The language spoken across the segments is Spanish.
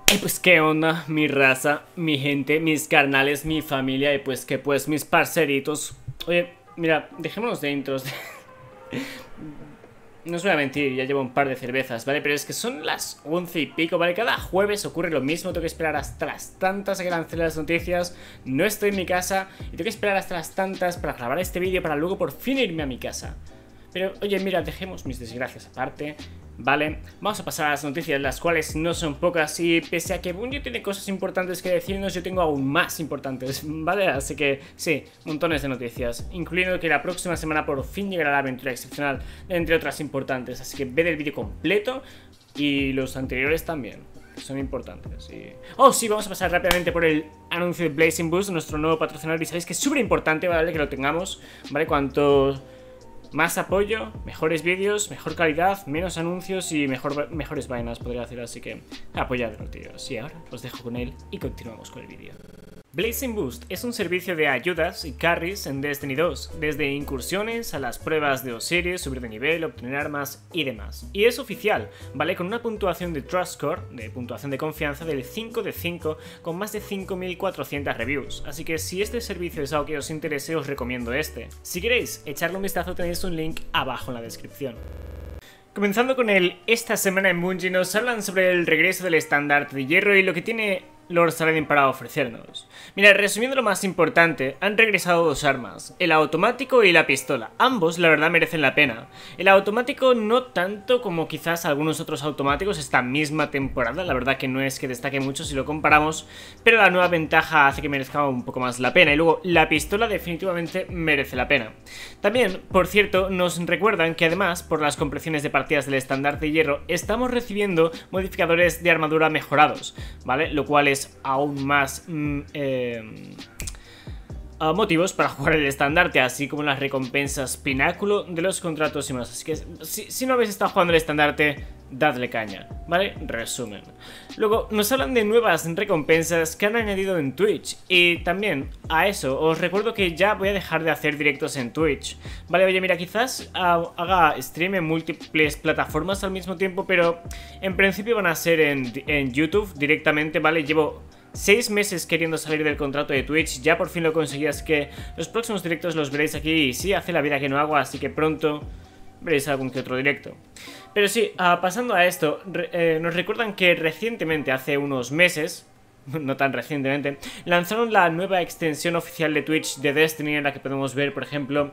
Pues qué onda, mi raza, mi gente, mis carnales, mi familia y pues que pues mis parceritos. Oye, mira, dejémonos de intros. No os voy a mentir, ya llevo un par de cervezas, ¿vale? Pero es que son las 11 y pico, ¿vale? Cada jueves ocurre lo mismo, tengo que esperar hasta las tantas a que lancen las noticias. No estoy en mi casa y tengo que esperar hasta las tantas para grabar este vídeo para luego por fin irme a mi casa. Pero, oye, mira, dejemos mis desgracias aparte, ¿vale? Vamos a pasar a las noticias, las cuales no son pocas. Y pese a que Bungie tiene cosas importantes que decirnos, yo tengo aún más importantes, ¿vale? Así que, sí, montones de noticias, incluyendo que la próxima semana por fin llegará la aventura excepcional, entre otras importantes. Así que ved el vídeo completo y los anteriores también, que son importantes. Oh, sí, vamos a pasar rápidamente por el anuncio de Blazing Boost, nuestro nuevo patrocinador. Y sabéis que es súper importante, ¿vale? Que lo tengamos, ¿vale? Cuanto más apoyo, mejores vídeos, mejor calidad, menos anuncios y mejores vainas, podría decir. Así que apoyadlo, tíos. Y ahora os dejo con él y continuamos con el vídeo. Blazing Boost es un servicio de ayudas y carries en Destiny 2, desde incursiones a las pruebas de Osiris, subir de nivel, obtener armas y demás. Y es oficial, ¿vale? Con una puntuación de Trust Score, de puntuación de confianza, del 5 de 5, con más de 5400 reviews. Así que si este servicio es algo que os interese, os recomiendo este. Si queréis echarle un vistazo, tenéis un link abajo en la descripción. Comenzando con esta semana en Bungie nos hablan sobre el regreso del estandarte de hierro y lo que tiene Lord Saladin para ofrecernos. Mira, resumiendo lo más importante, han regresado dos armas, el automático y la pistola. Ambos, la verdad, merecen la pena. El automático no tanto como quizás algunos otros automáticos esta misma temporada, la verdad que no es que destaque mucho si lo comparamos, pero la nueva ventaja hace que merezca un poco más la pena. Y luego, la pistola definitivamente merece la pena. También, por cierto, nos recuerdan que además, por las compresiones de partidas del estandarte de hierro, estamos recibiendo modificadores de armadura mejorados, ¿vale? Lo cual es aún más motivos para jugar el estandarte, así como las recompensas pináculo de los contratos y más. Así que si no habéis estado jugando el estandarte, dadle caña, ¿vale? Resumen. Luego nos hablan de nuevas recompensas que han añadido en Twitch. Y también a eso os recuerdo que ya voy a dejar de hacer directos en Twitch, ¿vale? Oye, mira, quizás haga stream en múltiples plataformas al mismo tiempo, pero en principio van a ser en YouTube directamente, ¿vale? Llevo 6 meses queriendo salir del contrato de Twitch, ya por fin lo conseguí, así que los próximos directos los veréis aquí. Y sí, hace la vida que no hago, así que pronto veréis algún que otro directo. Pero sí, pasando a esto, nos recuerdan que recientemente, hace unos meses, no tan recientemente, lanzaron la nueva extensión oficial de Twitch de Destiny, en la que podemos ver, por ejemplo,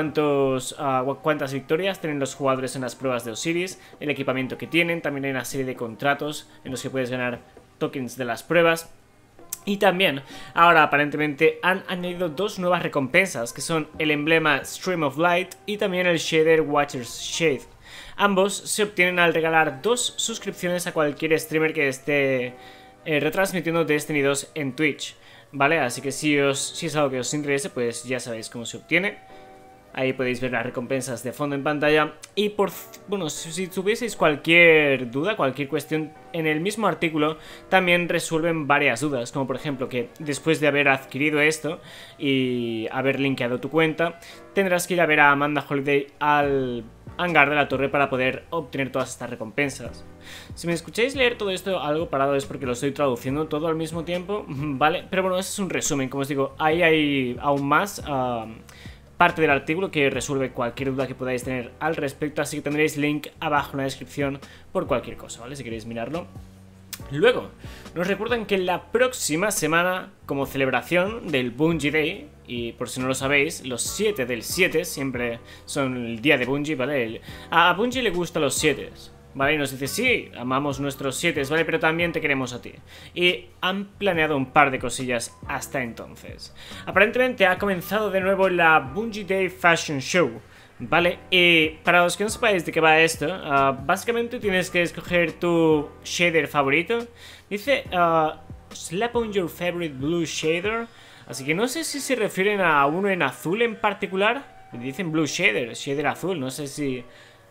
cuántas victorias tienen los jugadores en las pruebas de Osiris, el equipamiento que tienen. También hay una serie de contratos en los que puedes ganar tokens de las pruebas. Y también, ahora aparentemente han añadido dos nuevas recompensas, que son el emblema Stream of Light y también el shader Watcher's Shade. Ambos se obtienen al regalar 2 suscripciones a cualquier streamer que esté retransmitiendo Destiny 2 en Twitch, ¿vale? Así que si es algo que os interese, pues ya sabéis cómo se obtiene. Ahí podéis ver las recompensas de fondo en pantalla. Y bueno, si tuvieseis cualquier duda, cualquier cuestión, en el mismo artículo también resuelven varias dudas. Como por ejemplo que después de haber adquirido esto y haber linkeado tu cuenta, tendrás que ir a ver a Amanda Holiday al hangar de la torre para poder obtener todas estas recompensas. Si me escucháis leer todo esto algo parado es porque lo estoy traduciendo todo al mismo tiempo, ¿vale? Pero bueno, ese es un resumen. Como os digo, ahí hay aún más parte del artículo que resuelve cualquier duda que podáis tener al respecto, así que tendréis link abajo en la descripción por cualquier cosa, ¿vale? Si queréis mirarlo. Luego, nos recuerdan que la próxima semana, como celebración del Bungie Day, y por si no lo sabéis, los 7 del 7 siempre son el día de Bungie, ¿vale? A Bungie le gustan los 7, ¿vale? Y nos dice, sí, amamos nuestros 7, ¿vale? Pero también te queremos a ti. Y han planeado un par de cosillas hasta entonces. Aparentemente ha comenzado de nuevo la Bungie Day Fashion Show, ¿vale? Y para los que no sepáis de qué va esto, básicamente tienes que escoger tu shader favorito. Dice, slap on your favorite blue shader. Así que no sé si se refieren a uno en azul en particular. Dicen blue shader, shader azul, no sé si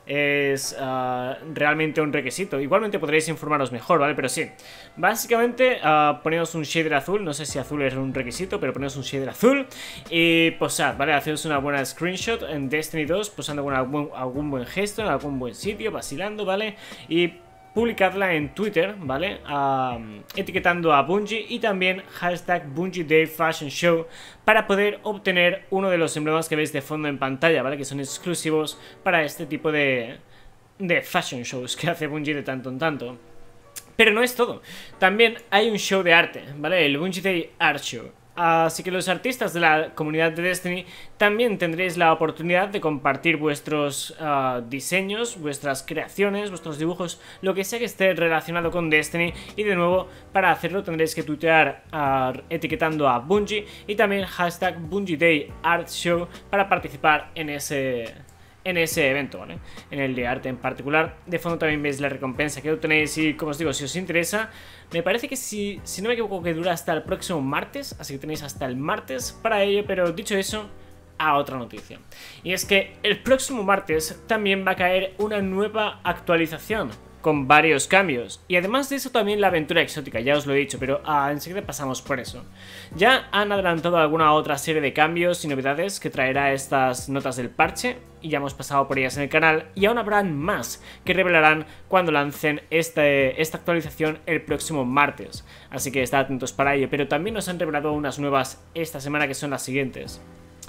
es realmente un requisito. Igualmente podréis informaros mejor, ¿vale? Pero sí, básicamente poneos un shader azul. No sé si azul es un requisito, pero poneos un shader azul y posad, ¿vale? Haceos una buena screenshot en Destiny 2 posando con algún buen gesto, en algún buen sitio, vacilando, ¿vale? Y publicadla en Twitter, ¿vale? Etiquetando a Bungie y también hashtag Bungie Day Fashion Show para poder obtener uno de los emblemas que veis de fondo en pantalla, ¿vale? Que son exclusivos para este tipo de fashion shows que hace Bungie de tanto en tanto. Pero no es todo, también hay un show de arte, ¿vale? El Bungie Day Art Show. Así que los artistas de la comunidad de Destiny también tendréis la oportunidad de compartir vuestros diseños, vuestras creaciones, vuestros dibujos, lo que sea que esté relacionado con Destiny. Y de nuevo, para hacerlo tendréis que tuitear etiquetando a Bungie y también hashtag Bungie Day Art Show para participar en ese evento, ¿vale? En el de arte en particular. De fondo también veis la recompensa que obtenéis y, como os digo, si os interesa, me parece que si no me equivoco que dura hasta el próximo martes, así que tenéis hasta el martes para ello. Pero dicho eso, a otra noticia, y es que el próximo martes también va a caer una nueva actualización con varios cambios, y además de eso también la aventura exótica, ya os lo he dicho, pero enseguida pasamos por eso. Ya han adelantado alguna otra serie de cambios y novedades que traerá estas notas del parche, y ya hemos pasado por ellas en el canal, y aún habrán más que revelarán cuando lancen esta actualización el próximo martes, así que estad atentos para ello. Pero también nos han revelado unas nuevas esta semana que son las siguientes.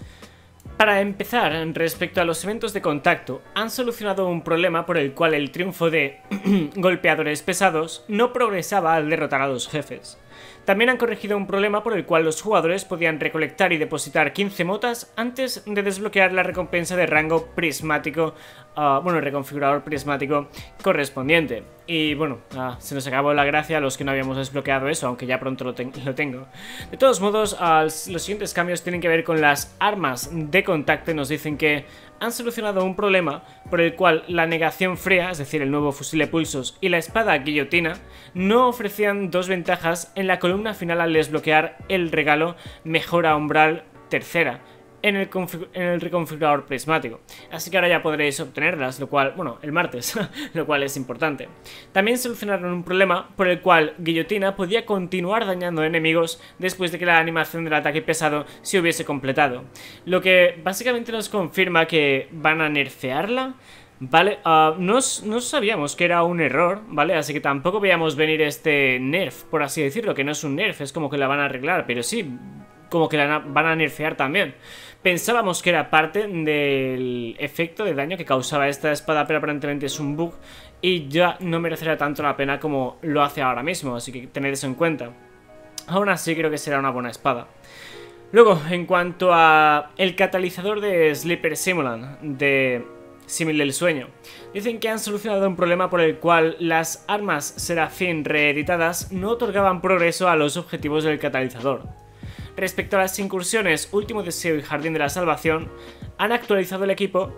Para empezar, respecto a los eventos de contacto, han solucionado un problema por el cual el triunfo de golpeadores pesados no progresaba al derrotar a los jefes. También han corregido un problema por el cual los jugadores podían recolectar y depositar 15 motas antes de desbloquear la recompensa de rango prismático, reconfigurador prismático correspondiente. Y bueno, se nos acabó la gracia a los que no habíamos desbloqueado eso, aunque ya pronto lo tengo. De todos modos, los siguientes cambios tienen que ver con las armas de contacto y nos dicen que han solucionado un problema por el cual la negación fría, es decir, el nuevo fusil de pulsos, y la espada guillotina no ofrecían dos ventajas en la columna final al desbloquear el regalo Mejora Umbral tercera en el reconfigurador prismático. Así que ahora ya podréis obtenerlas, lo cual, bueno, el martes, lo cual es importante. También solucionaron un problema por el cual Guillotina podía continuar dañando enemigos después de que la animación del ataque pesado se hubiese completado, lo que básicamente nos confirma que van a nerfearla. Vale, no sabíamos que era un error, ¿vale? Así que tampoco veíamos venir este nerf, por así decirlo, que no es un nerf, es como que la van a arreglar, pero sí, como que la van a nerfear también. Pensábamos que era parte del efecto de daño que causaba esta espada, pero aparentemente es un bug y ya no merecerá tanto la pena como lo hace ahora mismo, así que tened eso en cuenta. Aún así creo que será una buena espada. Luego, en cuanto a el catalizador de Sleeper Simulant, de Símil del Sueño, dicen que han solucionado un problema por el cual las armas Serafín reeditadas no otorgaban progreso a los objetivos del catalizador. Respecto a las incursiones Último Deseo y Jardín de la Salvación, han actualizado el equipo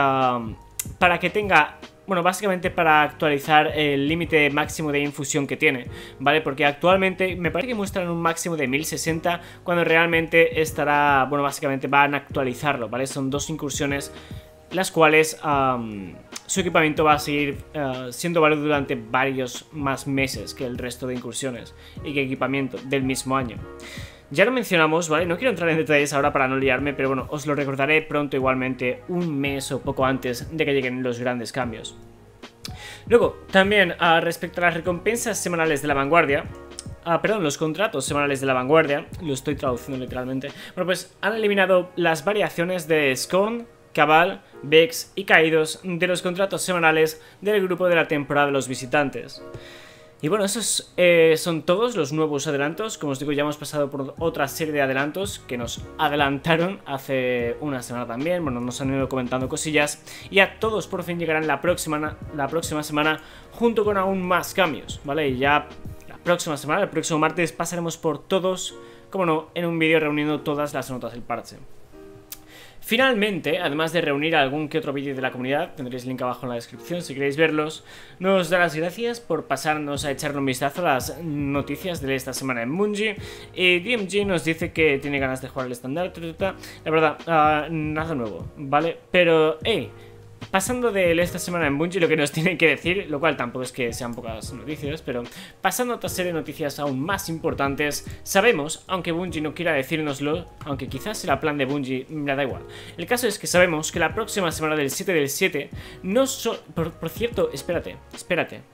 para que tenga, bueno, básicamente para actualizar el límite máximo de infusión que tiene, ¿vale? Porque actualmente me parece que muestran un máximo de 1060 cuando realmente estará, bueno, básicamente van a actualizarlo, ¿vale? Son dos incursiones las cuales su equipamiento va a seguir siendo válido durante varios más meses que el resto de incursiones y que equipamiento del mismo año. Ya lo mencionamos, ¿vale? No quiero entrar en detalles ahora para no liarme, pero bueno, os lo recordaré pronto, igualmente un mes o poco antes de que lleguen los grandes cambios. Luego, también respecto a las recompensas semanales de la vanguardia, los contratos semanales de la vanguardia, lo estoy traduciendo literalmente, bueno, pues han eliminado las variaciones de Scorn, Cabal, Vex y Caídos de los contratos semanales del grupo de la temporada de los visitantes. Y bueno, esos son todos los nuevos adelantos. Como os digo, ya hemos pasado por otra serie de adelantos que nos adelantaron hace una semana también. Bueno, nos han ido comentando cosillas y a todos por fin llegarán la próxima semana junto con aún más cambios, ¿vale? Y ya la próxima semana, el próximo martes, pasaremos por todos, como no, en un vídeo reuniendo todas las notas del parche. Finalmente, además de reunir algún que otro vídeo de la comunidad, tendréis link abajo en la descripción si queréis verlos, nos da las gracias por pasarnos a echarle un vistazo a las noticias de esta semana en Bungie. DMG nos dice que tiene ganas de jugar al estándar, la verdad, nada nuevo, ¿vale? Pero, hey, pasando de esta semana en Bungie, lo que nos tienen que decir, lo cual tampoco es que sean pocas noticias, pero pasando a otra serie de noticias aún más importantes, sabemos, aunque Bungie no quiera decírnoslo, aunque quizás será plan de Bungie, me da igual. El caso es que sabemos que la próxima semana del 7 del 7, no solo... Por cierto, espérate.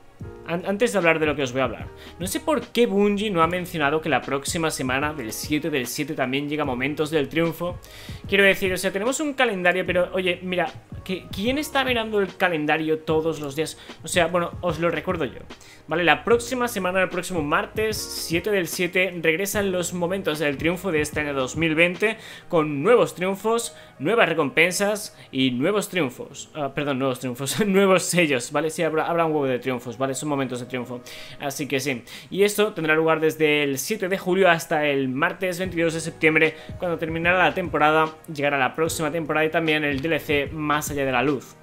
antes de hablar de lo que os voy a hablar, no sé por qué Bungie no ha mencionado que la próxima semana, del 7 del 7, también llega Momentos del Triunfo. Quiero decir, o sea, tenemos un calendario, pero oye, mira, ¿quién está mirando el calendario todos los días? O sea, bueno, os lo recuerdo yo, ¿vale? La próxima semana, el próximo martes 7 del 7, regresan los Momentos del Triunfo de este año 2020 con nuevos triunfos, nuevas recompensas y nuevos triunfos. Perdón, nuevos triunfos, nuevos sellos, ¿vale? Sí, habrá un huevo de triunfos, ¿vale? Son momentos de triunfo. Así que sí. Y esto tendrá lugar desde el 7 de julio hasta el martes 22 de septiembre, cuando terminará la temporada, llegará la próxima temporada y también el DLC Más allá de la luz.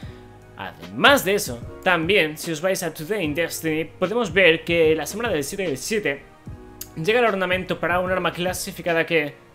Además de eso, también, si os vais a Today in Destiny, podemos ver que la semana del 7 del 7 llega el ornamento para un arma clasificada que...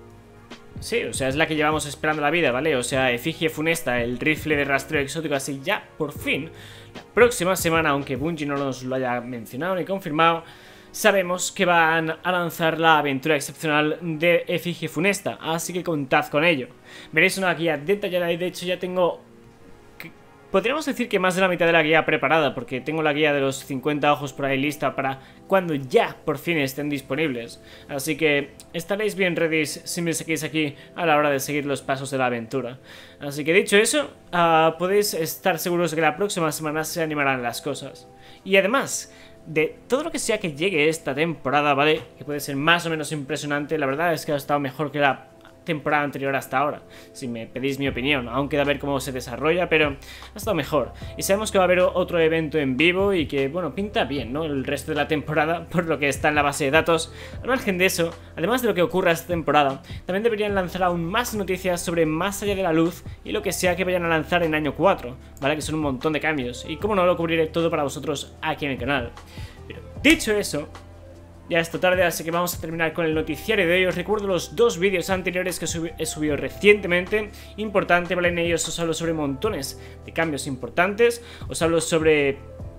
sí, o sea, es la que llevamos esperando la vida, ¿vale? O sea, Efigie Funesta, el rifle de rastreo exótico, así ya, por fin, la próxima semana, aunque Bungie no nos lo haya mencionado ni confirmado, sabemos que van a lanzar la aventura excepcional de Efigie Funesta, así que contad con ello. Veréis una guía detallada y de hecho ya tengo... podríamos decir que más de la mitad de la guía preparada, porque tengo la guía de los 50 ojos por ahí lista para cuando ya por fin estén disponibles. Así que estaréis bien ready si me seguís aquí a la hora de seguir los pasos de la aventura. Así que dicho eso, podéis estar seguros de que la próxima semana se animarán las cosas. Y además... de todo lo que sea que llegue esta temporada, ¿vale? Que puede ser más o menos impresionante, la verdad es que ha estado mejor que la temporada anterior hasta ahora, si me pedís mi opinión. Aún queda ver cómo se desarrolla, pero ha estado mejor. Y sabemos que va a haber otro evento en vivo y que, bueno, pinta bien, ¿no? El resto de la temporada, por lo que está en la base de datos. Al margen de eso, además de lo que ocurra esta temporada, también deberían lanzar aún más noticias sobre Más allá de la luz y lo que sea que vayan a lanzar en año 4, ¿vale? Que son un montón de cambios. Y como no, lo cubriré todo para vosotros aquí en el canal. Pero dicho eso... ya esta tarde, así que vamos a terminar con el noticiario de hoy. Os recuerdo los dos vídeos anteriores que he subido recientemente. Importante, ¿vale? En ellos os hablo sobre montones de cambios importantes. Os hablo sobre...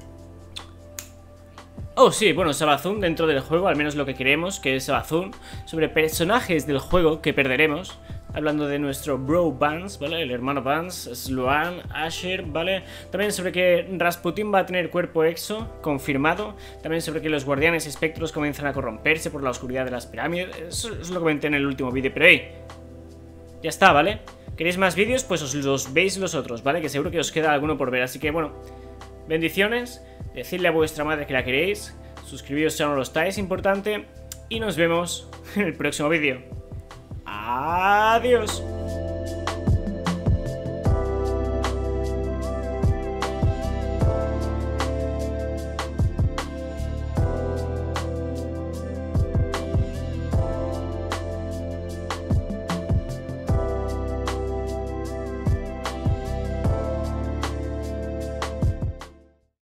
oh sí, bueno, Savathûn dentro del juego, al menos lo que queremos, que es Savathûn. Sobre personajes del juego que perderemos. Hablando de nuestro bro Vance, ¿vale? El hermano Vance, Sloan, Asher, ¿vale? También sobre que Rasputin va a tener cuerpo exo, confirmado. También sobre que los guardianes espectros comienzan a corromperse por la oscuridad de las pirámides. Eso lo comenté en el último vídeo, pero hey, ya está, ¿vale? ¿Queréis más vídeos? Pues os los veis los otros, ¿vale? Que seguro que os queda alguno por ver. Así que, bueno, bendiciones. Decidle a vuestra madre que la queréis. Suscribíos si aún no lo estáis, importante. Y nos vemos en el próximo vídeo. Adiós.